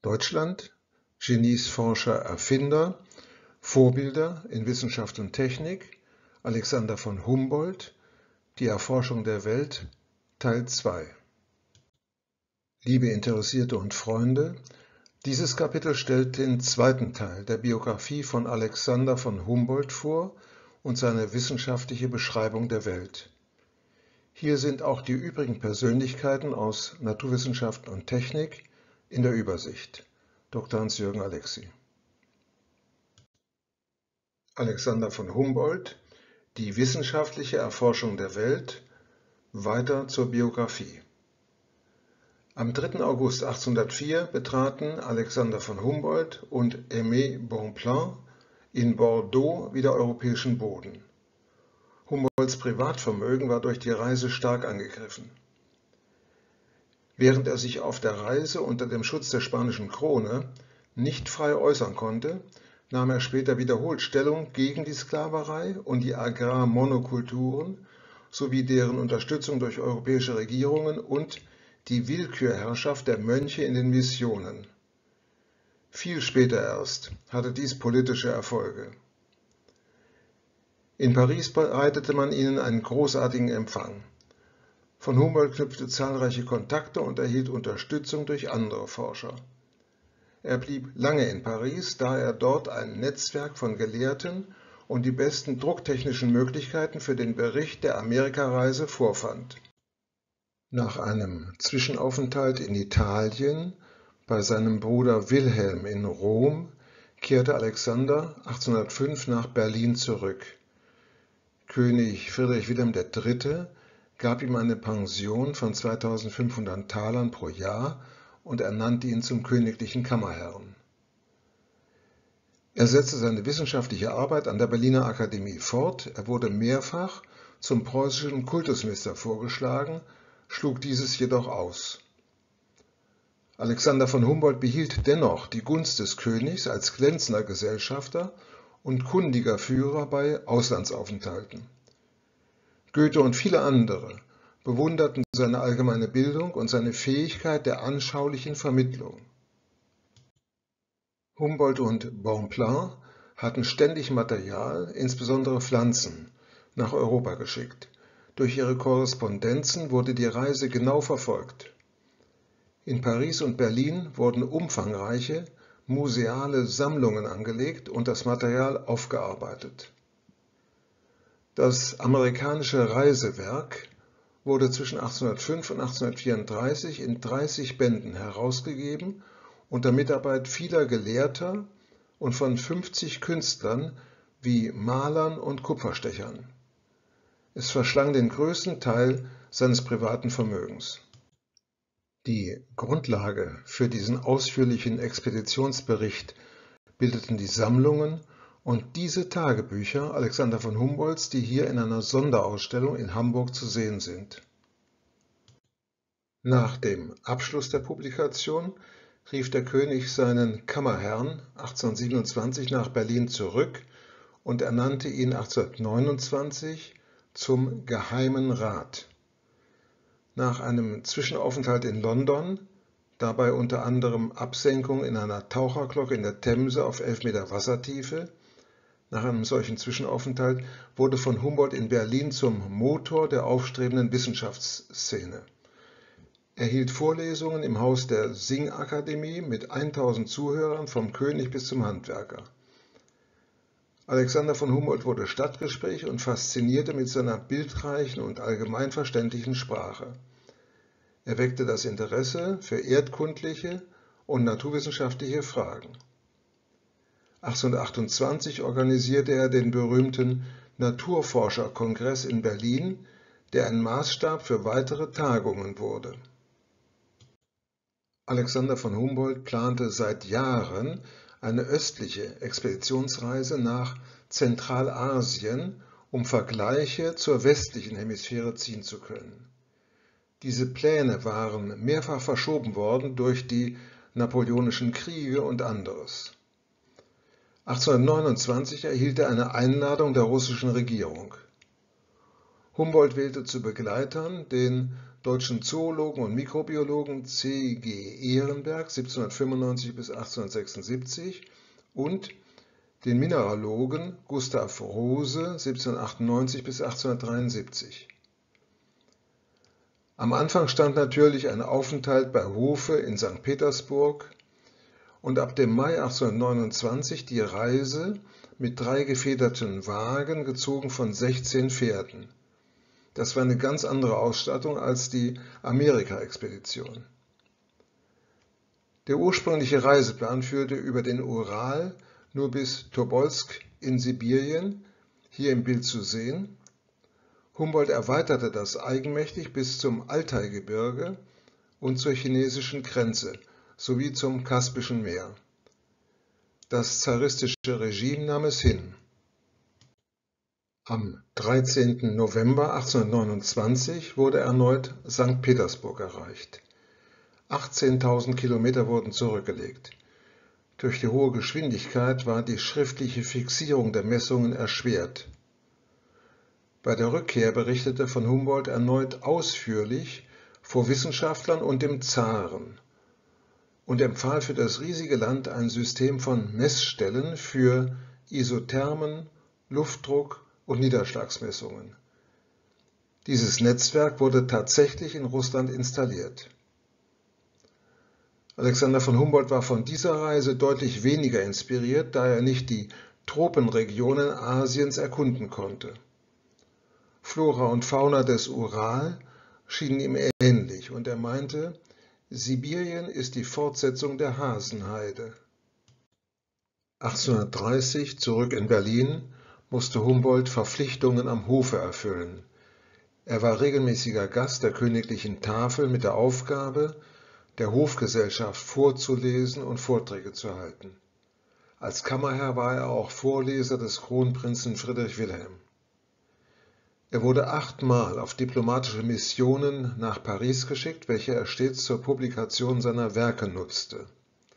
Deutschland, Genies, Forscher, Erfinder, Vorbilder in Wissenschaft und Technik, Alexander von Humboldt, die Erforschung der Welt, Teil 2. Liebe Interessierte und Freunde, dieses Kapitel stellt den zweiten Teil der Biografie von Alexander von Humboldt vor und seine wissenschaftliche Beschreibung der Welt. Hier sind auch die übrigen Persönlichkeiten aus Naturwissenschaft und Technik in der Übersicht. Dr. Hans-Jürgen Alexi. Alexander von Humboldt, die wissenschaftliche Erforschung der Welt, weiter zur Biografie. Am 3. August 1804 betraten Alexander von Humboldt und Aimé Bonpland in Bordeaux wieder europäischen Boden. Humboldts Privatvermögen war durch die Reise stark angegriffen. Während er sich auf der Reise unter dem Schutz der spanischen Krone nicht frei äußern konnte, nahm er später wiederholt Stellung gegen die Sklaverei und die Agrarmonokulturen sowie deren Unterstützung durch europäische Regierungen und die Willkürherrschaft der Mönche in den Missionen. Viel später erst hatte dies politische Erfolge. In Paris bereitete man ihnen einen großartigen Empfang. Von Humboldt knüpfte zahlreiche Kontakte und erhielt Unterstützung durch andere Forscher. Er blieb lange in Paris, da er dort ein Netzwerk von Gelehrten und die besten drucktechnischen Möglichkeiten für den Bericht der Amerikareise vorfand. Nach einem Zwischenaufenthalt in Italien bei seinem Bruder Wilhelm in Rom kehrte Alexander 1805 nach Berlin zurück. König Friedrich Wilhelm III. Gab ihm eine Pension von 2500 Talern pro Jahr und ernannte ihn zum königlichen Kammerherrn. Er setzte seine wissenschaftliche Arbeit an der Berliner Akademie fort. Er wurde mehrfach zum preußischen Kultusminister vorgeschlagen, schlug dieses jedoch aus. Alexander von Humboldt behielt dennoch die Gunst des Königs als glänzender Gesellschafter und kundiger Führer bei Auslandsaufenthalten. Goethe und viele andere bewunderten seine allgemeine Bildung und seine Fähigkeit der anschaulichen Vermittlung. Humboldt und Bonpland hatten ständig Material, insbesondere Pflanzen, nach Europa geschickt. Durch ihre Korrespondenzen wurde die Reise genau verfolgt. In Paris und Berlin wurden umfangreiche, museale Sammlungen angelegt und das Material aufgearbeitet. Das amerikanische Reisewerk wurde zwischen 1805 und 1834 in 30 Bänden herausgegeben unter Mitarbeit vieler Gelehrter und von 50 Künstlern wie Malern und Kupferstechern. Es verschlang den größten Teil seines privaten Vermögens. Die Grundlage für diesen ausführlichen Expeditionsbericht bildeten die Sammlungen und diese Tagebücher Alexander von Humboldts, die hier in einer Sonderausstellung in Hamburg zu sehen sind. Nach dem Abschluss der Publikation rief der König seinen Kammerherrn 1827 nach Berlin zurück und ernannte ihn 1829 zum Geheimen Rat. Nach einem Zwischenaufenthalt in London, dabei unter anderem Absenkung in einer Taucherglocke in der Themse auf 11 Meter Wassertiefe, nach einem solchen Zwischenaufenthalt wurde von Humboldt in Berlin zum Motor der aufstrebenden Wissenschaftsszene. Er hielt Vorlesungen im Haus der Singakademie mit 1000 Zuhörern vom König bis zum Handwerker. Alexander von Humboldt wurde Stadtgespräch und faszinierte mit seiner bildreichen und allgemeinverständlichen Sprache. Er weckte das Interesse für erdkundliche und naturwissenschaftliche Fragen. 1828 organisierte er den berühmten Naturforscherkongress in Berlin, der ein Maßstab für weitere Tagungen wurde. Alexander von Humboldt plante seit Jahren eine östliche Expeditionsreise nach Zentralasien, um Vergleiche zur westlichen Hemisphäre ziehen zu können. Diese Pläne waren mehrfach verschoben worden durch die Napoleonischen Kriege und anderes. 1829 erhielt er eine Einladung der russischen Regierung. Humboldt wählte zu Begleitern den deutschen Zoologen und Mikrobiologen C.G. Ehrenberg 1795 bis 1876 und den Mineralogen Gustav Rose 1798 bis 1873. Am Anfang stand natürlich ein Aufenthalt bei Hofe in St. Petersburg und ab dem Mai 1829 die Reise mit 3 gefederten Wagen, gezogen von 16 Pferden. Das war eine ganz andere Ausstattung als die Amerika-Expedition. Der ursprüngliche Reiseplan führte über den Ural nur bis Tobolsk in Sibirien, hier im Bild zu sehen. Humboldt erweiterte das eigenmächtig bis zum Altaigebirge und zur chinesischen Grenze sowie zum Kaspischen Meer. Das zaristische Regime nahm es hin. Am 13. November 1829 wurde erneut St. Petersburg erreicht. 18.000 Kilometer wurden zurückgelegt. Durch die hohe Geschwindigkeit war die schriftliche Fixierung der Messungen erschwert. Bei der Rückkehr berichtete von Humboldt erneut ausführlich vor Wissenschaftlern und dem Zaren und empfahl für das riesige Land ein System von Messstellen für Isothermen, Luftdruck und Niederschlagsmessungen. Dieses Netzwerk wurde tatsächlich in Russland installiert. Alexander von Humboldt war von dieser Reise deutlich weniger inspiriert, da er nicht die Tropenregionen Asiens erkunden konnte. Flora und Fauna des Ural schienen ihm ähnlich und er meinte, Sibirien ist die Fortsetzung der Hasenheide. 1830, zurück in Berlin, musste Humboldt Verpflichtungen am Hofe erfüllen. Er war regelmäßiger Gast der königlichen Tafel mit der Aufgabe, der Hofgesellschaft vorzulesen und Vorträge zu halten. Als Kammerherr war er auch Vorleser des Kronprinzen Friedrich Wilhelm. Er wurde 8-mal auf diplomatische Missionen nach Paris geschickt, welche er stets zur Publikation seiner Werke nutzte.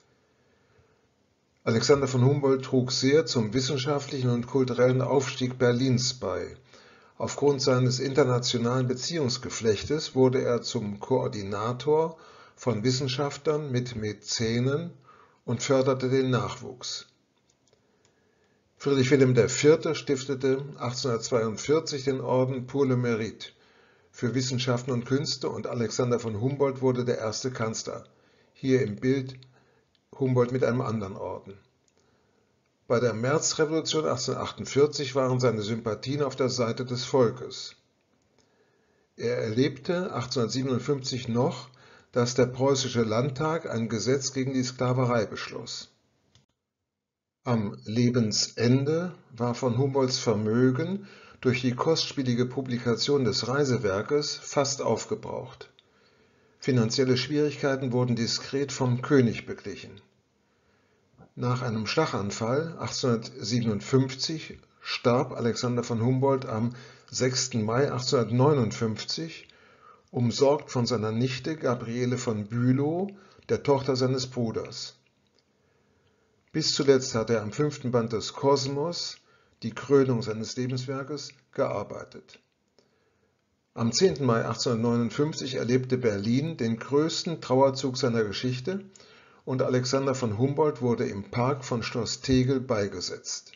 Alexander von Humboldt trug sehr zum wissenschaftlichen und kulturellen Aufstieg Berlins bei. Aufgrund seines internationalen Beziehungsgeflechtes wurde er zum Koordinator von Wissenschaftlern mit Mäzenen und förderte den Nachwuchs. Friedrich Wilhelm IV. Stiftete 1842 den Orden Pour le Mérite für Wissenschaften und Künste und Alexander von Humboldt wurde der erste Kanzler. Hier im Bild Humboldt mit einem anderen Orden. Bei der Märzrevolution 1848 waren seine Sympathien auf der Seite des Volkes. Er erlebte 1857 noch, dass der Preußische Landtag ein Gesetz gegen die Sklaverei beschloss. Am Lebensende war von Humboldts Vermögen durch die kostspielige Publikation des Reisewerkes fast aufgebraucht. Finanzielle Schwierigkeiten wurden diskret vom König beglichen. Nach einem Schlaganfall 1857 starb Alexander von Humboldt am 6. Mai 1859, umsorgt von seiner Nichte Gabriele von Bülow, der Tochter seines Bruders. Bis zuletzt hat er am 5. Band des Kosmos, die Krönung seines Lebenswerkes, gearbeitet. Am 10. Mai 1859 erlebte Berlin den größten Trauerzug seiner Geschichte und Alexander von Humboldt wurde im Park von Schloss Tegel beigesetzt.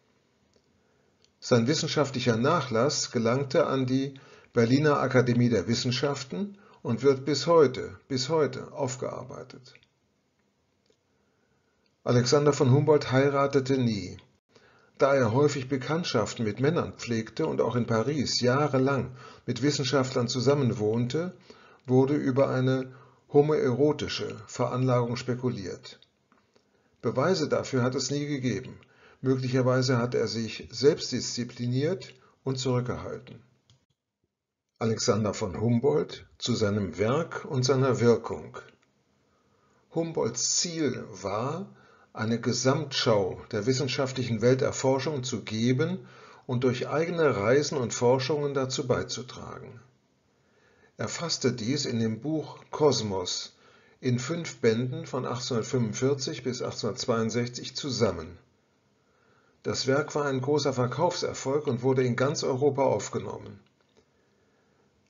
Sein wissenschaftlicher Nachlass gelangte an die Berliner Akademie der Wissenschaften und wird bis heute aufgearbeitet. Alexander von Humboldt heiratete nie. Da er häufig Bekanntschaften mit Männern pflegte und auch in Paris jahrelang mit Wissenschaftlern zusammenwohnte, wurde über eine homoerotische Veranlagung spekuliert. Beweise dafür hat es nie gegeben. Möglicherweise hat er sich selbst diszipliniert und zurückgehalten. Alexander von Humboldt zu seinem Werk und seiner Wirkung. Humboldts Ziel war, eine Gesamtschau der wissenschaftlichen Welterforschung zu geben und durch eigene Reisen und Forschungen dazu beizutragen. Er fasste dies in dem Buch Kosmos in 5 Bänden von 1845 bis 1862 zusammen. Das Werk war ein großer Verkaufserfolg und wurde in ganz Europa aufgenommen.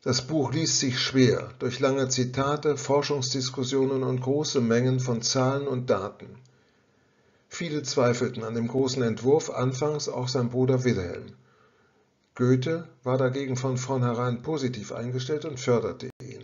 Das Buch liest sich schwer durch lange Zitate, Forschungsdiskussionen und große Mengen von Zahlen und Daten. Viele zweifelten an dem großen Entwurf, anfangs auch sein Bruder Wilhelm. Goethe war dagegen von vornherein positiv eingestellt und förderte ihn.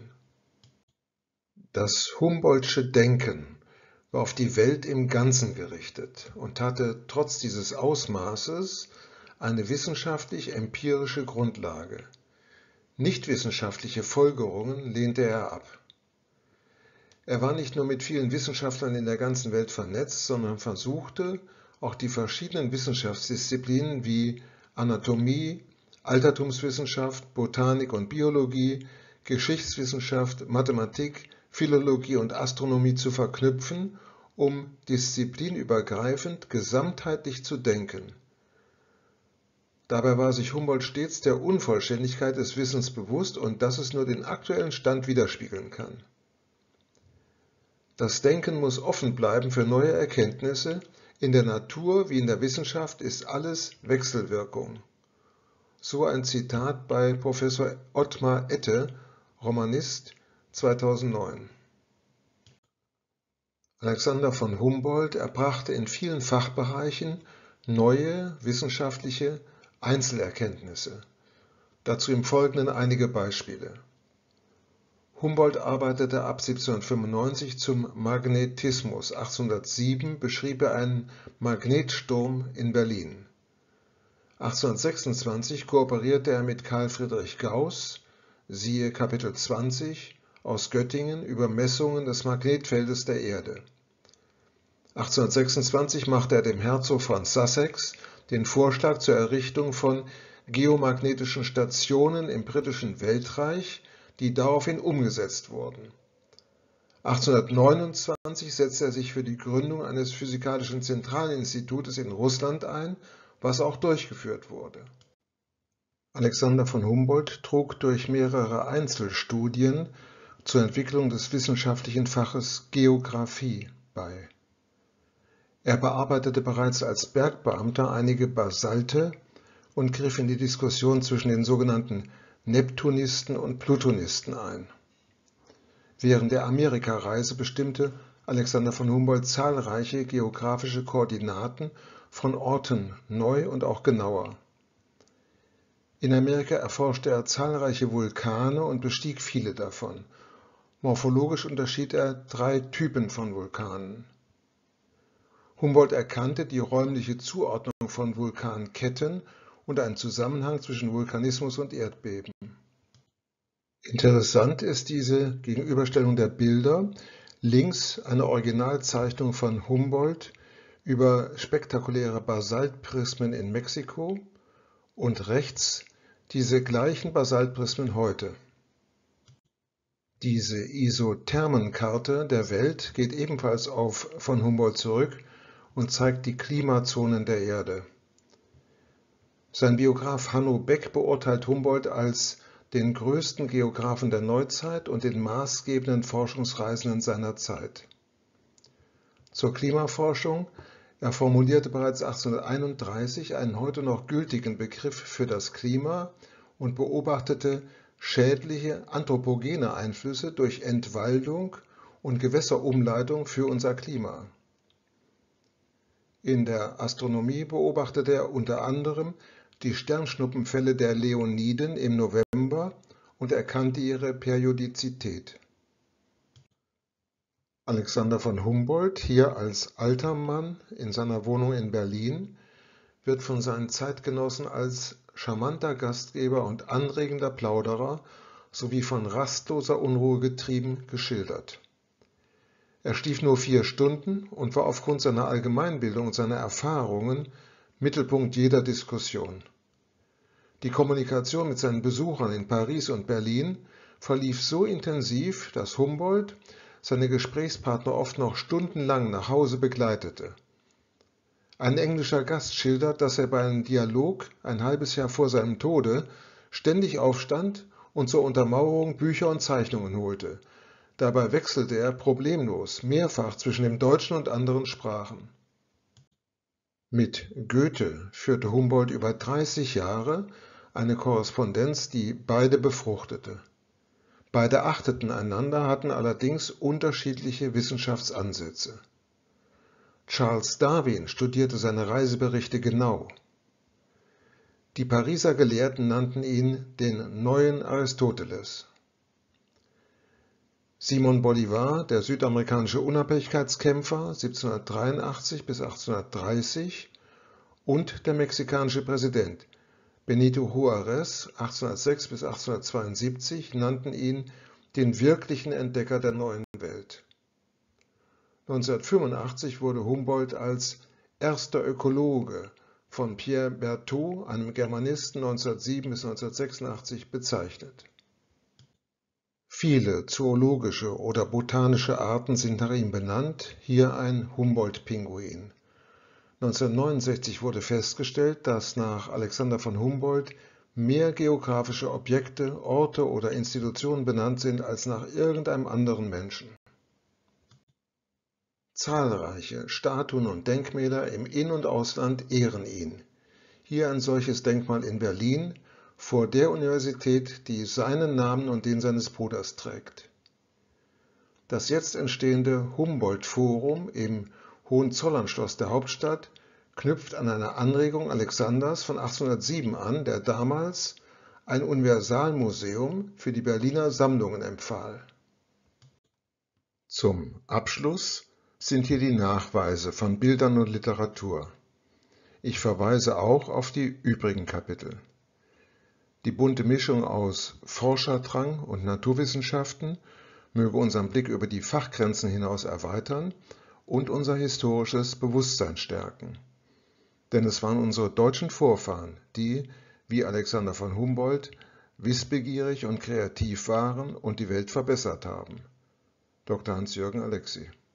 Das Humboldtsche Denken war auf die Welt im Ganzen gerichtet und hatte trotz dieses Ausmaßes eine wissenschaftlich-empirische Grundlage. Nichtwissenschaftliche Folgerungen lehnte er ab. Er war nicht nur mit vielen Wissenschaftlern in der ganzen Welt vernetzt, sondern versuchte, auch die verschiedenen Wissenschaftsdisziplinen wie Anatomie, Altertumswissenschaft, Botanik und Biologie, Geschichtswissenschaft, Mathematik, Philologie und Astronomie zu verknüpfen, um disziplinübergreifend gesamtheitlich zu denken. Dabei war sich Humboldt stets der Unvollständigkeit des Wissens bewusst und dass es nur den aktuellen Stand widerspiegeln kann. Das Denken muss offen bleiben für neue Erkenntnisse. In der Natur wie in der Wissenschaft ist alles Wechselwirkung. So ein Zitat bei Professor Ottmar Ette, Romanist, 2009. Alexander von Humboldt erbrachte in vielen Fachbereichen neue wissenschaftliche Einzelerkenntnisse. Dazu im Folgenden einige Beispiele. Humboldt arbeitete ab 1795 zum Magnetismus. 1807 beschrieb er einen Magnetsturm in Berlin. 1826 kooperierte er mit Carl Friedrich Gauß, siehe Kapitel 20, aus Göttingen über Messungen des Magnetfeldes der Erde. 1826 machte er dem Herzog von Sussex den Vorschlag zur Errichtung von geomagnetischen Stationen im britischen Weltreich, die daraufhin umgesetzt wurden. 1829 setzte er sich für die Gründung eines Physikalischen Zentralinstitutes in Russland ein, was auch durchgeführt wurde. Alexander von Humboldt trug durch mehrere Einzelstudien zur Entwicklung des wissenschaftlichen Faches Geographie bei. Er bearbeitete bereits als Bergbeamter einige Basalte und griff in die Diskussion zwischen den sogenannten Neptunisten und Plutonisten ein. Während der Amerikareise bestimmte Alexander von Humboldt zahlreiche geografische Koordinaten von Orten neu und auch genauer. In Amerika erforschte er zahlreiche Vulkane und bestieg viele davon. Morphologisch unterschied er 3 Typen von Vulkanen. Humboldt erkannte die räumliche Zuordnung von Vulkanketten und einen Zusammenhang zwischen Vulkanismus und Erdbeben. Interessant ist diese Gegenüberstellung der Bilder. Links eine Originalzeichnung von Humboldt über spektakuläre Basaltprismen in Mexiko und rechts diese gleichen Basaltprismen heute. Diese Isothermenkarte der Welt geht ebenfalls auf von Humboldt zurück und zeigt die Klimazonen der Erde. Sein Biograf Hanno Beck beurteilt Humboldt als den größten Geographen der Neuzeit und den maßgebenden Forschungsreisenden seiner Zeit. Zur Klimaforschung: Er formulierte bereits 1831 einen heute noch gültigen Begriff für das Klima und beobachtete schädliche anthropogene Einflüsse durch Entwaldung und Gewässerumleitung für unser Klima. In der Astronomie beobachtete er unter anderem die Sternschnuppenfälle der Leoniden im November und erkannte ihre Periodizität. Alexander von Humboldt, hier als alter Mann in seiner Wohnung in Berlin, wird von seinen Zeitgenossen als charmanter Gastgeber und anregender Plauderer sowie von rastloser Unruhe getrieben geschildert. Er schlief nur 4 Stunden und war aufgrund seiner Allgemeinbildung und seiner Erfahrungen Mittelpunkt jeder Diskussion. Die Kommunikation mit seinen Besuchern in Paris und Berlin verlief so intensiv, dass Humboldt seine Gesprächspartner oft noch stundenlang nach Hause begleitete. Ein englischer Gast schildert, dass er bei einem Dialog ein halbes Jahr vor seinem Tode ständig aufstand und zur Untermauerung Bücher und Zeichnungen holte. Dabei wechselte er problemlos mehrfach zwischen dem Deutschen und anderen Sprachen. Mit Goethe führte Humboldt über 30 Jahre eine Korrespondenz, die beide befruchtete. Beide achteten einander, hatten allerdings unterschiedliche Wissenschaftsansätze. Charles Darwin studierte seine Reiseberichte genau. Die Pariser Gelehrten nannten ihn den neuen Aristoteles. Simón Bolívar, der südamerikanische Unabhängigkeitskämpfer 1783 bis 1830, und der mexikanische Präsident Benito Juárez 1806 bis 1872 nannten ihn den wirklichen Entdecker der neuen Welt. 1985 wurde Humboldt als erster Ökologe von Pierre Berthoud, einem Germanisten, 1907 bis 1986 bezeichnet. Viele zoologische oder botanische Arten sind nach ihm benannt, hier ein Humboldt-Pinguin. 1969 wurde festgestellt, dass nach Alexander von Humboldt mehr geografische Objekte, Orte oder Institutionen benannt sind als nach irgendeinem anderen Menschen. Zahlreiche Statuen und Denkmäler im In- und Ausland ehren ihn. Hier ein solches Denkmal in Berlin vor der Universität, die seinen Namen und den seines Bruders trägt. Das jetzt entstehende Humboldt-Forum im Hohenzollernschloss der Hauptstadt knüpft an eine Anregung Alexanders von 1807 an, der damals ein Universalmuseum für die Berliner Sammlungen empfahl. Zum Abschluss sind hier die Nachweise von Bildern und Literatur. Ich verweise auch auf die übrigen Kapitel. Die bunte Mischung aus Forscherdrang und Naturwissenschaften möge unseren Blick über die Fachgrenzen hinaus erweitern und unser historisches Bewusstsein stärken. Denn es waren unsere deutschen Vorfahren, die, wie Alexander von Humboldt, wissbegierig und kreativ waren und die Welt verbessert haben. Dr. Hans-Jürgen Alexy.